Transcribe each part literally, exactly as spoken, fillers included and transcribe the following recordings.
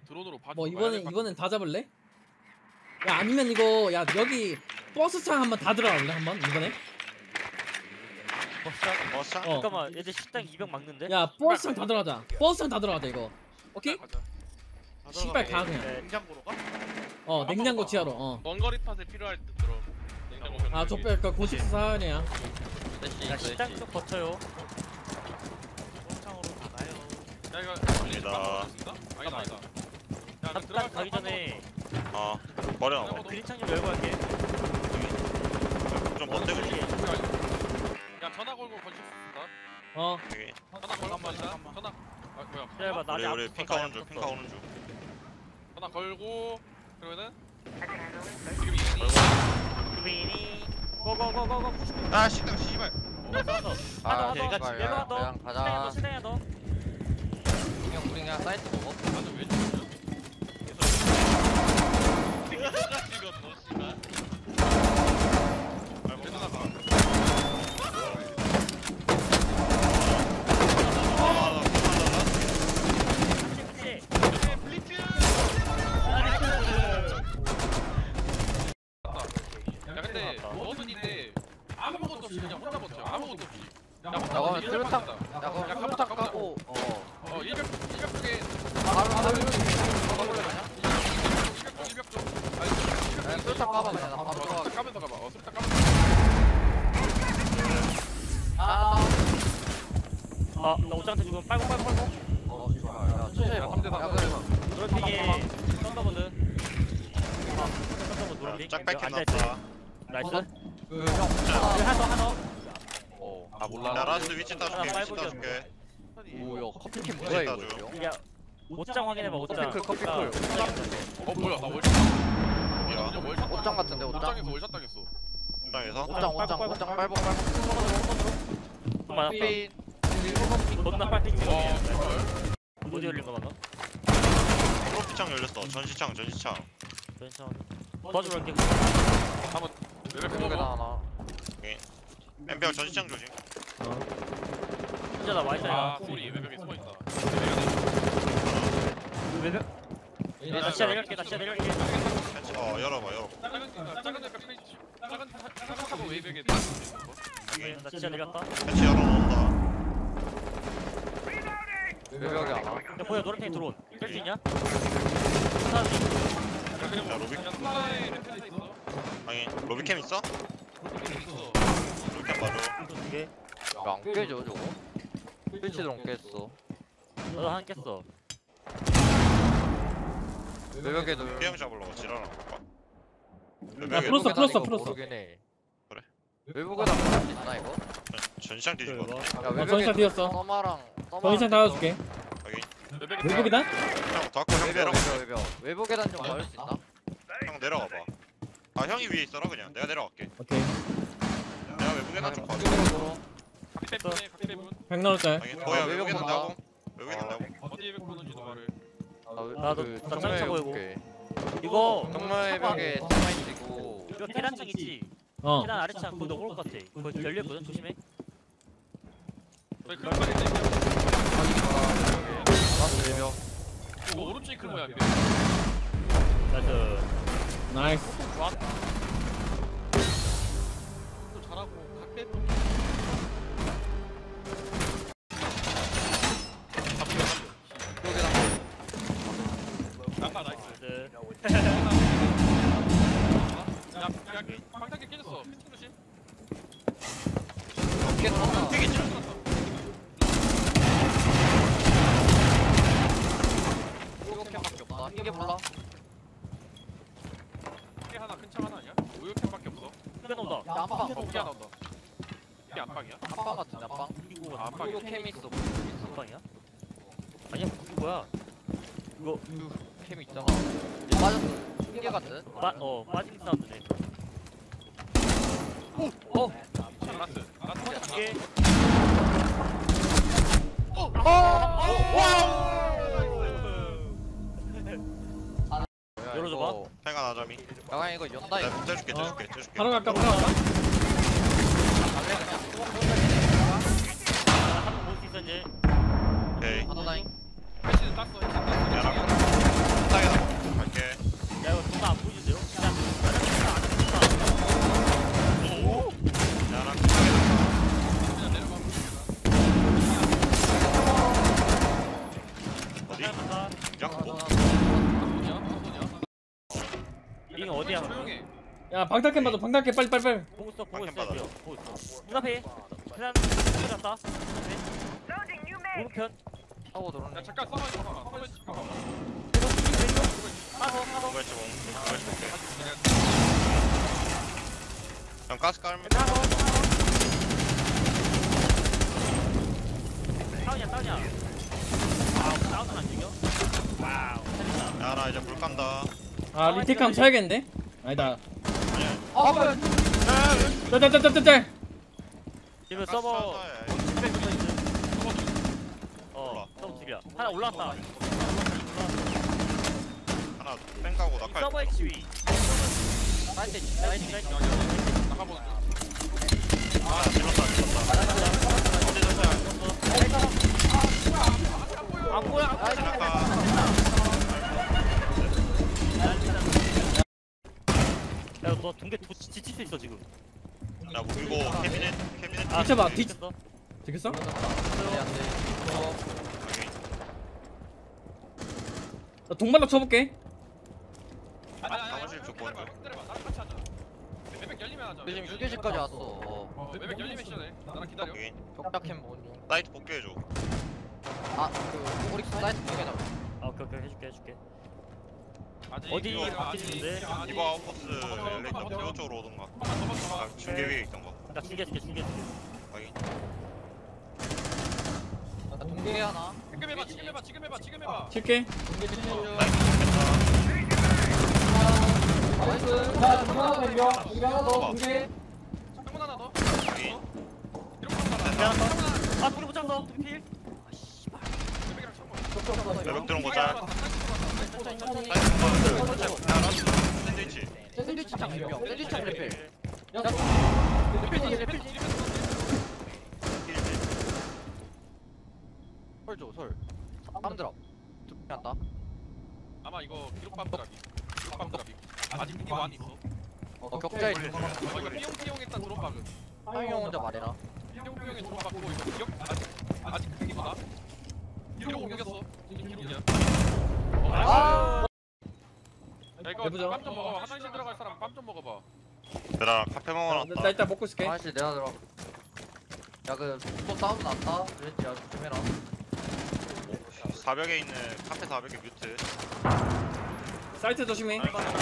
드론으로 봐. 뭐 이번엔 이번엔 다 잡을래? 야 아니면 이거 야 여기 버스창 한번 다 들어갈래 한번 이번에? 버스장? 버스장? 어. 잠깐만 얘들 식당 이병 막는데? 야 버스창 다 들어가자. 버스창 다 들어가자 이거. 오케이? 가자. 씨발 가 그냥. 네. 냉장고로 가? 어 냉장고 지하로. 어. 먼거리 팟에 필요할 듯 그럼. 냉장고. 아 족발 그 고식스 사연이야. 야 식당 쪽 버텨요. 버스창으로 다 가요. 야 이거 갑니다. 아니다 아니다. 야 잠깐 가기 전에 어 버려놔봐. 그린창 좀 열고 갈게. 좀 먼데 그지? 야 전화 걸고 건식 쓴다. 어. 여기. 전화 걸고 한번 전화. 아 뭐야? 기다려봐 나 우리 아직 우리 안 핑카 붙었어, 오는 중 아직 핑카 안 오는 중. 전화 걸고 그러면은 지금 이 붙었어. 유빈이 고고고고고. 아 식당 씨발. 하나 아, 더 그냥 하나 더 하나 더. 그냥 가자. 시장이야 너. 그냥 우리 그냥 사이트 먹어. 나도 왜 죽냐? 이거 너 씨발. 아 맨날 봐. 야 근데 너는인데 아무것도 없이 그냥 혼자 버텨. 아무것도 없이. 야 혼자 야, 그러면 버텨. 수류탄- 야 야 그럼 야, 수류탄 가보자, 까고 어 어 일벽 일벽 쪽에 바로 바로 가볼래 그냥? 일벽 쪽 일벽 쪽. 아니 그냥 수류탄 까봐 그냥 나 바로 어 들어가. 수류탄 까면서 가봐. 어 수류탄 까면서. 아. 아나 옷장한테 지금 빨고 빨고 빨고. 어 씨발. 야 천천히 봐. 삼 대 삼. 야 그래. 노란핑이 썬더보드. 썬더보드 노란핑. 짝백해 앉아있어. 놨다. 나이스. 그형 여기 하나 더 하나 더. 어. 아 몰라. 야 라스 위치 따줄게 하나 위치 빨보기 따줄게. 오야 커피캔 뭐야 이거? 따줘. 형? 야 옷장 확인해봐 옷장. 커피클, 커피클. 아, 옷장이었어. 어 뭐야 나 월샷. 야 완전 월샷. 옷장 같은데 옷장? 옷장에서 월샷 당했어. 식당에서 옷장 옷장 빨고, 옷장 빨고 빨고. 잠깐만 커피. 너나 빨리 찍어. 와 정말. 어디 열린 거 맞나? 프로피창 열렸어. 전시창 전시창. 괜찮아. 도와주러 갈게. 한번 레벨 외국에다 해보고. 하나. 엠비아 전시창 조심. 진짜 나 와이자야. 아 소리 외벽에 숨어 있다. 외벽. 나 진짜 내려갈게 나 진짜 내려갈게. 펜치- 어 열어봐 열어봐. 작은 작은 외벽 페이지. 작은 작은 하고 외벽에. 여기 나 진짜 내렸다. 펜치 열어놓는다. 외벽에 하나. 야 보여 노란핑 드론. 깰 수 있냐? 야 그냥 야, 로빅? 그냥 스파에 렌트에 있어. 아니 로비캠 있어? 로빅 있어. 로비캠 봐줘. 두 개. 이거 안 깨져 저거? 스위치도 안 깼어. 나도 하나 깼어. 외벽에도. 게임 잡으려고 지랄하나 볼까? 야, 외벽에 풀었어, 외벽에다 풀었어, 이거 풀었어. 모르긴 해. 그래. 외벽에다 풀수 있나 이거? 전시창 뒤집어. 야 어, 전시장 뒤였어. 서마랑 전시장 닫아줄게. 여기 외벽에 외국이다? 형 더 아까 형 외벽 내려가. 외벽 외벽 외벽에다 좀 막을 수 있나? 형 내려가 봐. 아 형이 위에 있어라 그냥. 내가 내려갈게. 오케이. 내가 외국에다 좀 봐줘. 이쪽으로 각대 분에 각대 분. 백 넣을까요? 아니 뭐야 어, 외벽 외국에다 본다. 내고. 외국에다 내고. 어디 외벽 보는지도 말을. 나도- 그 나 정말 짱 차고 해볼게. 이거 정말 외벽에 서마 있고 이거 계단창 있지? 어. 계단 아래창 그거 넘어올 것 같아. 그거 열려있거든 조심해. 왜 그런 거 있냐? 나도 외벽 이거 오른쪽이 큰 거야. 나이스. 나이스. 좋았다. 또 잘하고 각대 분. 외벽에다 아까 나이스. 네. 야, 야, 방탄기 깨졌어. 핀 조심. 어깨 하나 되게 찔렀어. 이렇게밖에 없다 이게 몰라 이게 하나 큰 창 하나 아니야? 우유캔밖에 없어. 크게 나온다. 야 안방 어, 피가 나온다. 이게 안방이야? 안방 같은데 안방 이거 아, 안방이야. 이거 캠 있어 안방이야? 아니야 이거 뭐야? 이거 캠 있잖아 맞았어 흰개 같은 빠, 어 빠진 사운드네. 어 라스. 라스. 두 개. 열어줘봐. 팽아 나자미. 야광 이거 연다 이거 내가 떼줄게 어. 떼줄게 떼줄게. 바로 갈까? 바로 갈까? 갈래 그냥 한번 볼수 있어 이제. 오케이. 하나다잉 패시는 땄어. 패시는 땄어. 야랑. 짱구. 잉 어디야? 조용해. 야 방탈캠 봐줘 방탈캠 빨리 빨리 빨리. 보고 있어 보고 방캠 있어 받아. 이거. 보고 있어. 문 앞에 계단 들어갔다. 오른편. 하고 야 들어오네. 잠깐 싸워 있어. 싸워 있어. 봐봐. 빠져 빠져. 공부했지 공. 공부했지 볼게. 형 가스 깔면. 빠져. 다운이야 다운이야. 와우 다운은 안 죽여? 와우 살린다. 야나 이제 불 깐다. 아 리테이크 한번 쳐야겠는데? 아니다. 아 뭐야? 짤짤짤짤짤. 지금 가스 서버 깐다. 백 붙어 있는. 올라. 어 서버 둘이야. 하나 올라왔다. 하나 뺑 가고 이 낙할. 서버의 지위. 사이트 나이스 사이트. 나이스. 나가보는 중. 아 질렀다 질렀다. 언제 졌어요? 안 보여 안 보여. 야너 동계 도 지칠 수 있어 지금. 나 그리고 캐비넷 캐비넷. 아, 비켜봐, 뒤 뒤- 쳤어. 되겠어? 안돼 안돼. 오케이. 나 동반로 쳐볼게. 아니 아니. 사무실 쪽 보는 중. 기다려봐. 나랑 같이 하자. 맵백 열리면 하자. 지금 휴게실까지 왔어. 어. 어, 맵백 열리면 시작해. 나랑 기다려. 오케이. 격작캠 보는 중. 사이트 복귀해줘. 아그 오릭스 사이트 중에다. 아 오케이 오케이 해줄게 해줄게. 아직 어디 이거 바뀌는데? 아직- 아직- 이거 아웃포스 엘리베이터 대호 쪽으로 오던가. 아 중계 위에 있던 거. 나 중계해줄게 중계해줄게. 확인. 나 동계 하나. 지금 해봐. 지금 해봐. 지금 해봐. 지금 해봐. 칠게. 동계 치는 중. 사이트 복귀했다. 나이스. 자 중간 왼병. 이거 하나 더 동계. 창문 하나 더. 확인. 이렇게 하나 더. 미안하다. 아 둘이 못 잡았어. 둘이 필. 아 씨발. 맵백이랑 창문. 매력 들어온 거 잘. 천천히 천천히. 사이트 복귀. 야 라스 샌드위치. 샌드위치 창 왼병. 샌드위치 창 레펠. 야 레필 레펠 레필 레펠. 설 줘, 설. 땀들어. 두명한다. 아마 이거 기록 밤드라비. 기록 밤드라비. 아직 무기 완 있어. 어, 격자에 어 이거 삐용 삐용했다 드론 박은. 하영 형 혼자 말해라. 삐용 삐용에 드론 박고 이거 기록 아직 아직 크기보다. 기록 옮겼어. 지금 기록이야. 아! 야 이거 해보자. 빰 좀 먹어봐. 화장실 들어갈 사람 빰 좀 먹어봐. 얘들아 카페 나, 먹어놨다. 나 일단 먹고 있을게. 아저씨 내가 들어. 야, 그, 또 사운드 났다? 그랬지, 아주 좀 해라. 사벽에 있는 카페 사벽에 뮤트. 사이트 조심해.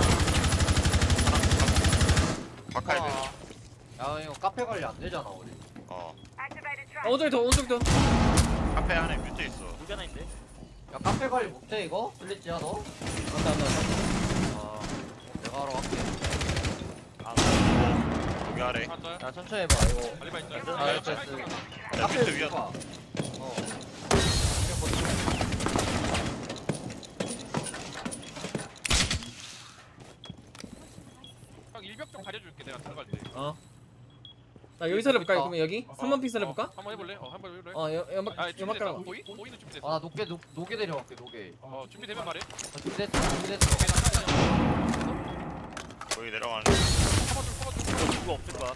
바카이드. 야, 이거 카페 관리 안 되잖아, 우리. 어. 어, 오른쪽에 더 오른쪽에 더. 카페 안에 뮤트 있어. 무기 하나 있는데. 야, 카페 관리 못해, 이거? 플리지야, 너? 안다 안다 안다. 아, 내가 하러 갈게. 아 여기 아래. 맞아요? 야, 천천히 해봐, 이거. 알리바 있어요? 아, 됐어, 됐어. 야 뮤트 위에. 봐. 어. 형 일벽 좀 가려줄게 내가 들어갈 때. 어. 나 여기서 해볼까? 그러면 여기? 삼 번 픽스 해볼까? 어, 한번 해볼래? 어 한번 해볼래? 어, 여, 연막 아 연막 준비됐다. 깔아. 보이? 보이는 준비됐어. 아, 나 녹게, 녹, 녹게 데려갈게, 녹게. 어 준비되면 말해. 아, 준비됐어, 준비됐어. 여기 내려가는. 커버 좀 커버 좀 이거 누구 없을 거야.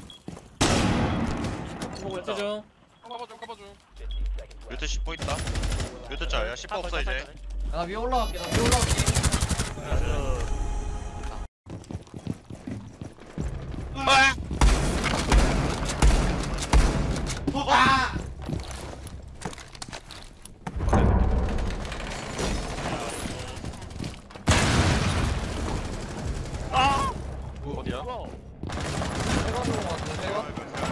보고 있다. 죠 커버 좀 커버 좀. 뮤트 십 호 있다. 뮤트 짜야 십 호 없어 이제. 야, 나 위에 올라갈게, 나 위에 올라갈게. 어디야? 해가 들어온 것 같은데, 해가?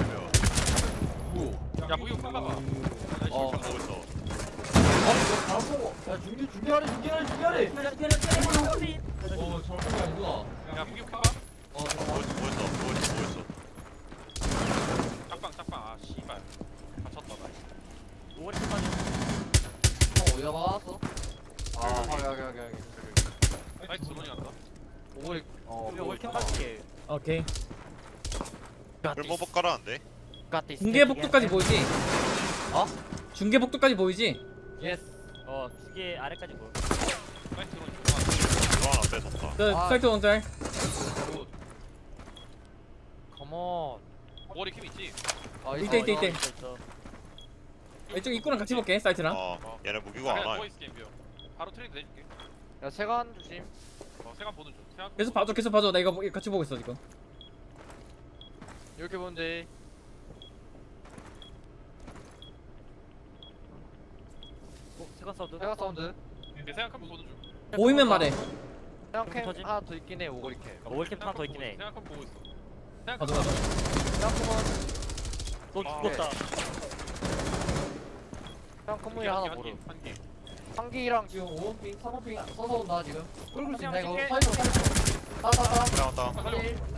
야 무기 좀 봐봐. 어. 보고 있어. 어, 이거 바로 보고. 야, 준비, 준비하래, 준비하래, 준비하래. 어, 저렇게 아니구나. 야 무기 좀 봐봐. 어, 보고 잠깐만. 있어 보고 있어 보고 있어 보고 있어. 짝방 짝방 아 씨발. 갇혔다 나. 오버리 끝까지. 형 어디다 박았어? 아, 여기, 여기, 여기, 여기. 사이트 드론이 간다. 오버리, 어, 우리 오버리 캠 가줄게. 오케이. 불보복 깔았는데. 중계 복도까지 보이지? 어? 중계 복도까지 보이지? 예스. 어 두 개 아래까지 보여. 사이트 드론이 좋아. 들어와 나 뺏었다. 그 아. 사이트 원짤. 컴온. 머리 캠 있지? 아, 이때, 이때, 이때. 있어, 있어. 이쪽 입구랑 같이 볼게 사이트랑. 어 얘네 무기고 안 그냥 와. 누워 있을게 임비요. 바로 트레이드 내줄게. 야 세관 조심. 어 세간 보는 중. 세간 계속 봐줘 계속 봐줘 나 이거 보- 같이 보고 있어 지금. 이렇게 보면 돼. 어, 세컨 사운드. 세관 사운드. 네, 세간 한번 보는 중. 보이면 말해. 세관 캠 터짐? 하나 더 있긴 해. 오거리 캠. 오월 캠 하나 더 있긴 해. 세간 한번 보고 있어. 세간 가져 가져. 세관 컴은 또 아, 죽었다. 세관 컴문이 하나 모르. 한 개. 한기랑 지금 오번핑, 삼번핑 서서 온다 지금. 끌고 있다 이거. 한 개. 사이로 사이로. 따따따. 나왔다. 살려.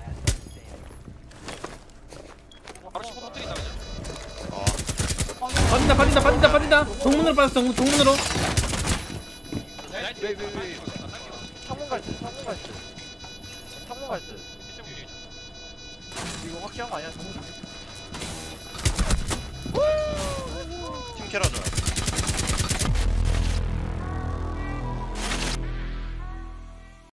바로 씹어 터뜨린다 그냥. 아, 빠진다 빠진다 빠진다 빠진다. 정문으로 빠졌어 정문 정문으로. 나이스. 왜, 왜, 왜. 창문 갈 듯, 창문 갈 듯. 창문 갈 듯. 이거 확실한 거 아니야? 창문.